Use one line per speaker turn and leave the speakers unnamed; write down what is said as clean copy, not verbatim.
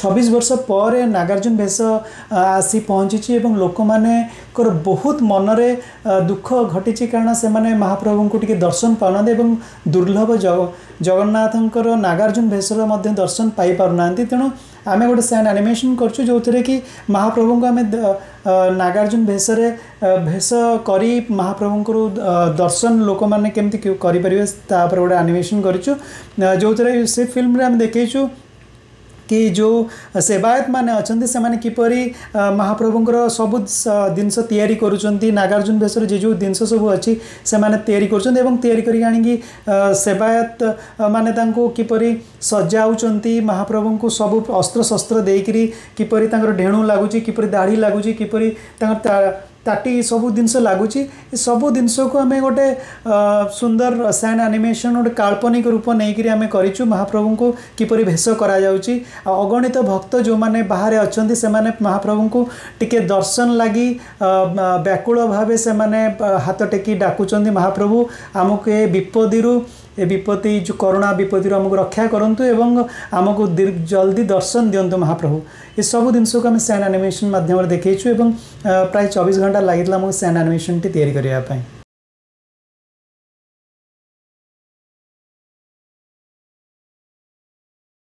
26 वर्ष पर नागार्जुन भेष आसी पहुँची एवं लोक माने बहुत मनरे दुख घटी कारण से माने महाप्रभु को टिके दर्शन पाना एवं दुर्लभ जगन्नाथंकर नागार्जुन भेषर दर्शन पाई पारना। तेणु आम गोटे सैन एनिमेशन करूँ जो थे कि महाप्रभु को आम नागार्जुन भेषरे भेष करी महाप्रभु को दर्शन लोक मैंने केमती करें गोटे एनिमेशन करूँ जो थे से फिल्म रे आम देखु कि जो सेवायत माने अच्छा से माने किपरि महाप्रभुंकर सबु जिनस तैयारी करुँच नागार्जुन भेषर जो जिनस सब अच्छी से माने तैयारी करुँच एवं तैयारी करी आनिकी सेवायत माने तांको किपरि सजाउचंती महाप्रभु को सब अस्त्र शस्त्र देकरी किपरि तांकर ढेणु लागुची किपरि दाढ़ी लागुची किपरि तांकर ताटी सबू जिनस लगुच सबू जिनस को आम गोटे सुंदर सैन एनिमेशन गोटे काल्पनिक रूप नहीं आम करूँ महाप्रभु को किपरि भेष करा जाउची। अगणित भक्त जो माने बाहर अच्छा से माने महाप्रभु को टिके दर्शन लगी व्याकुल भाव से माने हाथ टेकी डाकुचंदी महाप्रभु आमको ए विपदि ए विपत्ति जो करुणा विपत्ति आमको रक्षा करंतु एवं आमको जल्दी दर्शन दिंतु महाप्रभु। ये सब जिनस को आम सैन एनिमेशन माध्यम देखीचु एवं प्राय 24 घंटा लगी आमको सैन एनिमेशन टी तैयारी करने।